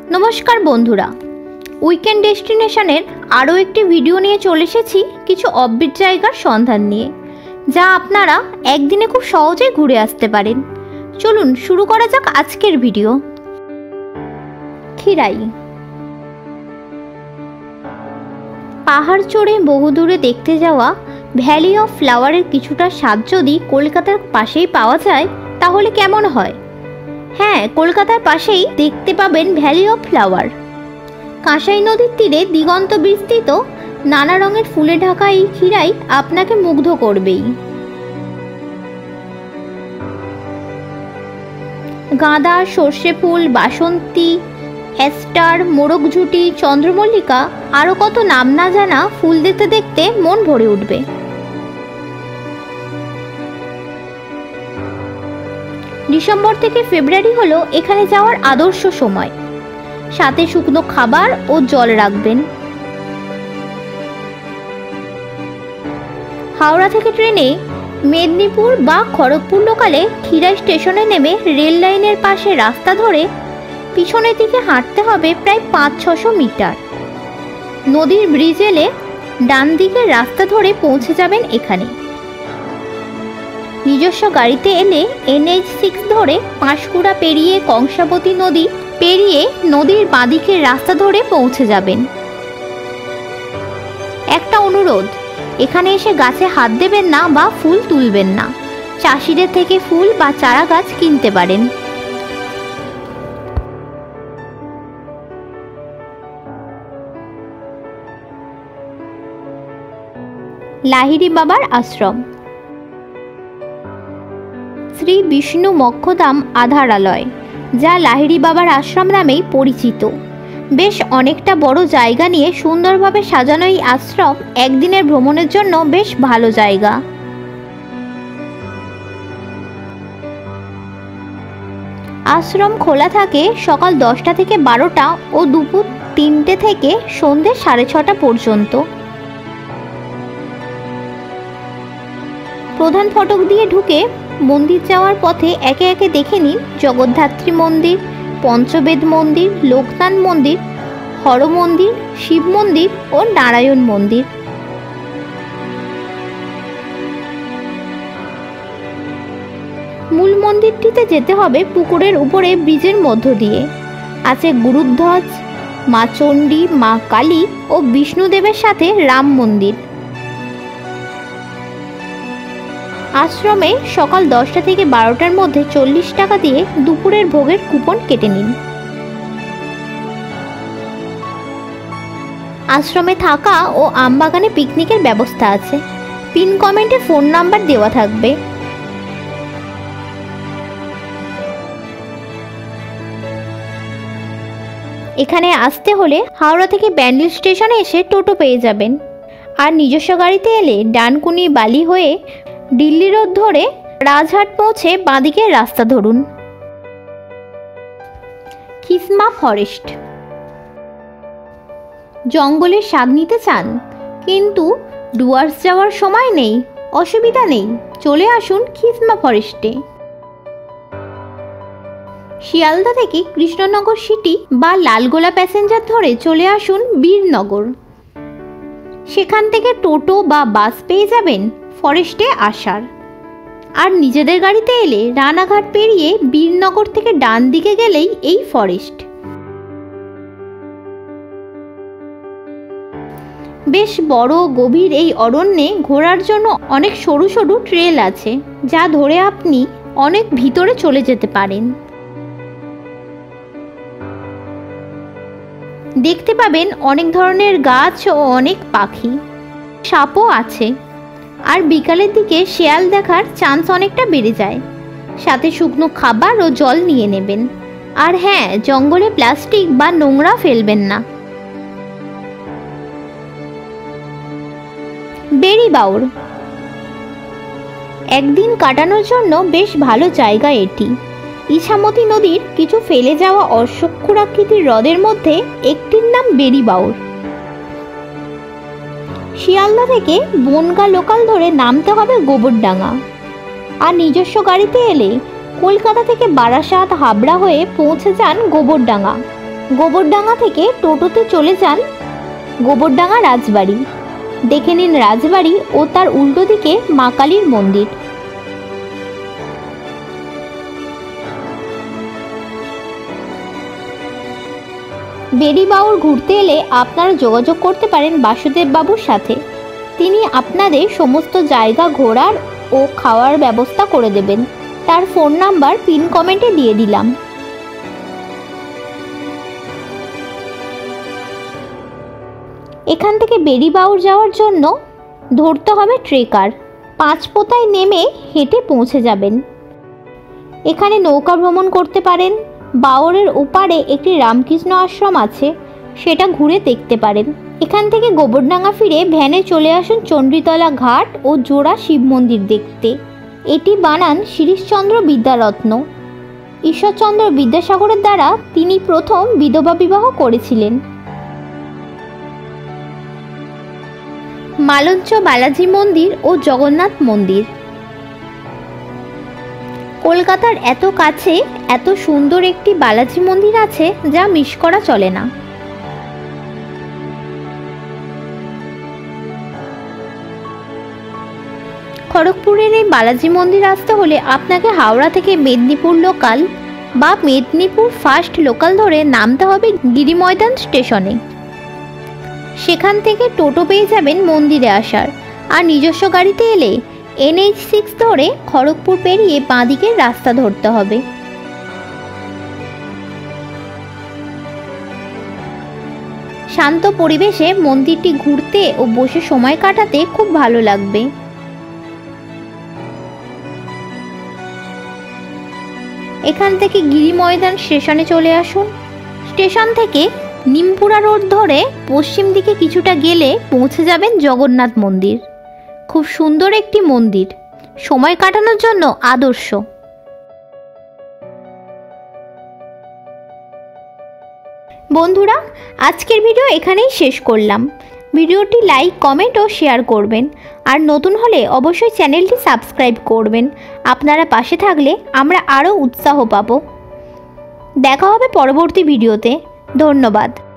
নমস্কার বন্ধুরা, উইকেন্ড ডেস্টিনেশনের আরও একটি ভিডিও নিয়ে চলে এসেছি কিছু অফবিট জায়গার সন্ধান নিয়ে, যা আপনারা একদিনে খুব সহজেই ঘুরে আসতে পারেন। চলুন শুরু করা যাক আজকের ভিডিও। খিরাই পাহাড় চড়ে বহুদূরে দেখতে যাওয়া ভ্যালি অফ ফ্লাওয়ারের কিছুটা স্বাদ যদি কলকাতার পাশেই পাওয়া যায় তাহলে কেমন হয়? হ্যাঁ, কলকাতার পাশেই দেখতে পাবেন ভ্যালি অফ ফ্লাওয়ার। কাঁসাই নদীর তীরে দিগন্ত বিস্তৃত নানা রঙের ফুলে ঢাকা এই খিরাই আপনাকে মুগ্ধ করবেই। গাঁদা, সর্ষে ফুল, বাসন্তী, অ্যাস্টার, মোরগঝুটি, চন্দ্রমল্লিকা আরও কত নাম না জানা ফুল দেখতে দেখতে মন ভরে উঠবে। ডিসেম্বর থেকে ফেব্রুয়ারি হলো এখানে যাওয়ার আদর্শ সময়। সাথে শুকনো খাবার ও জল রাখবেন। হাওড়া থেকে ট্রেনে মেদিনীপুর বা খড়গপুর লোকালে খিরাই স্টেশনে নেমে রেল লাইনের পাশে রাস্তা ধরে পিছনের দিকে হাঁটতে হবে প্রায় 500-600 মিটার। নদীর ব্রিজ এলে ডান দিকের রাস্তা ধরে পৌঁছে যাবেন এখানে। নিজস্ব গাড়িতে এলে NH6 ধরে পাঁশকুড়া পেরিয়ে কংসাবতী নদী পেরিয়ে নদীর বাঁদিকের রাস্তা ধরে পৌঁছে যাবেন। একটা অনুরোধ, এখানে এসে গাছে হাত দেবেন না বা ফুল তুলবেন না। চাষিদের থেকে ফুল বা চারা গাছ কিনতে পারেন। লাহিড়ী বাবার আশ্রম। শ্রী বিষ্ণু মক্ষধাম আধারালয়, যা লাহিড়ী বাবার আশ্রম নামেই পরিচিত। বেশ অনেকটা বড় জায়গা নিয়ে সুন্দরভাবে সাজানো এই আশ্রম একদিনের ভ্রমণের জন্য বেশ ভালো জায়গা। আশ্রম খোলা থাকে সকাল 10টা থেকে 12টা ও দুপুর 3টে থেকে সন্ধ্যে 6:30 পর্যন্ত। প্রধান ফটক দিয়ে ঢুকে মন্দির যাওয়ার পথে একে একে দেখে নিন জগদ্ধাত্রী মন্দির, পঞ্চবেদ মন্দির, লোকনাথ মন্দির, হর মন্দির, শিব মন্দির ও নারায়ণ মন্দির। মূল মন্দিরটিতে যেতে হবে পুকুরের উপরে ব্রিজের মধ্য দিয়ে। আছে গুরুধ্বজ, মা চণ্ডী, মা কালী ও বিষ্ণুদেবের সাথে রাম মন্দির। আশ্রমে সকাল 10টা থেকে 12টার মধ্যে 40 টাকা দিয়ে দুপুরের ভোগের কুপন কেটে নিন। আশ্রমে থাকা ও আমবাগানে পিকনিকের ব্যবস্থা আছে। পিন কমেন্টে ফোন নাম্বার দেওয়া থাকবে। এখানে আসতে হলে হাওড়া থেকে ব্যান্ডেল স্টেশনে এসে টোটো পেয়ে যাবেন। আর নিজস্ব গাড়িতে এলে ডানকুনি বালি হয়ে দিল্লি রোড ধরে রাজহাট পৌঁছে বাঁদিকের রাস্তা ধরুন। খিসমা ফরেস্ট। জঙ্গলের স্বাদ নিতে চান কিন্তু ডুয়ার্স যাওয়ার সময় নেই? অসুবিধা নেই, চলে আসুন খিসমা ফরেস্টে। শিয়ালদা থেকে কৃষ্ণনগর সিটি বা লালগোলা প্যাসেঞ্জার ধরে চলে আসুন বীরনগর। সেখান থেকে টোটো বা বাস পেয়ে যাবেন ফরেস্টে আসার। আর নিজেদের গাড়িতে এলে রানাঘাট পেরিয়ে বীরনগর থেকে ডান দিকে গেলেই এই ফরেস্ট। বেশ বড় গভীর এই অরণ্যে ঘোরার জন্য অনেক সরু সরু ট্রেল আছে, যা ধরে আপনি অনেক ভিতরে চলে যেতে পারেন। দেখতে পাবেন অনেক ধরনের গাছ ও অনেক পাখি, সাপও আছে। আর বিকালের দিকে শেয়াল দেখার চান্স অনেকটা বেড়ে যায়। সাথে শুকনো খাবার ও জল নিয়ে নেবেন। আর হ্যাঁ, জঙ্গলে প্লাস্টিক বা নোংরা ফেলবেন না। বেড়িবাউর একদিন কাটানোর জন্য বেশ ভালো জায়গা এটি। ইছামতি নদীর কিছু ফেলে যাওয়া অশ্বক্ষুরাকৃতির হ্রদের মধ্যে একটির নাম বেড়িবাউর। শিয়ালদা থেকে বনগা লোকাল ধরে নামতে হবে গোবরডাঙ্গা। আর নিজস্ব গাড়িতে এলে কলকাতা থেকে বারাসাত হাবড়া হয়ে পৌঁছে যান গোবরডাঙ্গা। গোবরডাঙ্গা থেকে টোটোতে চলে যান গোবরডাঙ্গা রাজবাড়ি। দেখে নিন রাজবাড়ি ও তার উল্টো দিকে মা কালীর মন্দির। বেড়িবাউর ঘুরতে এলে আপনারা যোগাযোগ করতে পারেন বাসুদেব বাবুর সাথে। তিনি আপনাদের সমস্ত জায়গা ঘোরার ও খাওয়ার ব্যবস্থা করে দেবেন। তার ফোন নাম্বার পিন কমেন্টে দিয়ে দিলাম। এখান থেকে বেড়িবাউর যাওয়ার জন্য ধরতে হবে ট্রেকার। পাঁচপোতায় নেমে হেঁটে পৌঁছে যাবেন। এখানে নৌকা ভ্রমণ করতে পারেন। বাওরের ওপারে একটি রামকৃষ্ণ আশ্রম আছে, সেটা ঘুরে দেখতে পারেন। এখান থেকে গোবরডাঙ্গা ফিরে ভ্যানে চলে আসুন চণ্ডীতলা ঘাট ও জোড়া শিব মন্দির দেখতে। এটি বানান শিরিশচন্দ্র বিদ্যারত্ন। ঈশ্বরচন্দ্র বিদ্যাসাগরের দ্বারা তিনি প্রথম বিধবা বিবাহ করেছিলেন। মালঞ্চ বালাজি মন্দির ও জগন্নাথ মন্দির। কলকাতার এত কাছে এত সুন্দর একটি বালাজি মন্দির আছে যা মিস করা চলে না। খড়গপুরের এই বালাজি মন্দির আসতে হলে আপনাকে হাওড়া থেকে মেদিনীপুর লোকাল বা মেদিনীপুর ফার্স্ট লোকাল ধরে নামতে হবে গিরিময়দান স্টেশনে। সেখান থেকে টোটো পেয়ে যাবেন মন্দিরে আসার। আর নিজস্ব গাড়িতে এলে NH6 ধরে খড়গপুর পেরিয়ে বাঁদিকের রাস্তা ধরতে হবে। শান্ত পরিবেশে মন্দিরটি ঘুরতে ও বসে সময় কাটাতে খুব ভালো লাগবে। এখান থেকে গিরিময়দান স্টেশনে চলে আসুন। স্টেশন থেকে নিমপুরা রোড ধরে পশ্চিম দিকে কিছুটা গেলে পৌঁছে যাবেন জগন্নাথ মন্দির। খুব সুন্দর একটি মন্দির, সময় কাটানোর জন্য আদর্শ। বন্ধুরা, আজকের ভিডিও এখানেই শেষ করলাম। ভিডিওটি লাইক, কমেন্ট ও শেয়ার করবেন। আর নতুন হলে অবশ্যই চ্যানেলটি সাবস্ক্রাইব করবেন। আপনারা পাশে থাকলে আমরা আরও উৎসাহ পাব। দেখা হবে পরবর্তী ভিডিওতে। ধন্যবাদ।